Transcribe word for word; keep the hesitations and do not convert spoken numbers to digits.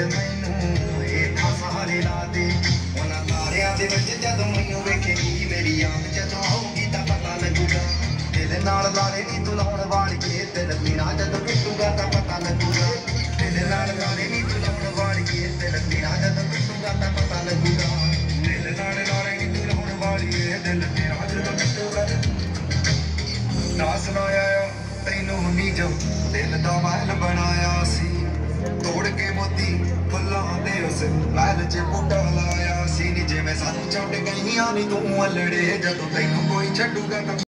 ਮੈਨੂੰ ਇਹ ਤਾਂ ਸਾਰੇ ਲਾਦੇ ਉਹਨਾਂ ਤਾਰਿਆਂ ਦੇ ਵਿੱਚ ਜਦੋਂ ਮੈਨੂੰ ਵੇਖੇਗੀ ਮੇਰੀ ਆਪ ਜਦੋਂ ਆਊਗੀ ਤਾਂ ਪਤਾ ਲੱਗੂਗਾ ਦਿਲ ਨਾਲ ਲਾਲੇ ਨੀ ਤੂੰ ਲਾਉਣ ਵਾਲੀਏ ਦਿਲ ਮੇਰਾ ਜਦੋਂ ਟੁੱਟੂਗਾ ਤਾਂ ਪਤਾ ਲੱਗੂਗਾ ਦਿਲ ਨਾਲ ਲਾਲੇ ਨੀ ਤੂੰ ਲਾਉਣ ਵਾਲੀਏ ਦਿਲ ਮੇਰਾ ਜਦੋਂ ਟੁੱਟੂਗਾ ਤਾਂ ਪਤਾ ਲੱਗੂਗਾ ਦਿਲ ਨਾਲ ਲਾਲੇ ਨੀ ਤੂੰ ਲਾਉਣ ਵਾਲੀਏ ਦਿਲ ਮੇਰਾ ਜਦੋਂ ਟੁੱਟੂਗਾ ਨਾ ਸੁਣਾਇਆ ਤੈਨੂੰ ਨੀ ਜੋ ਦਿਲ ਦਾ ਮਹਿਲ ਬਣਾਇਆ ਸੀ ਤੋੜ ਕੇ ਮੋਤੀ ਫੁੱਲਾਂ ਦੇ ਉਸ ਮਹਿਲ 'ਚ ਬੂਟਾ ਲਾਇਆ ਸੀ ਨੀ ਜਿਵੇਂ ਸਾਨੂੰ ਛੱਡ ਗਈਆਂ ਨੀ ਤੂੰ ਅਲੜੇ ਜਦੋਂ ਤੈਨੂੰ ਕੋਈ ਛੱਡੂਗਾ ਤਾਂ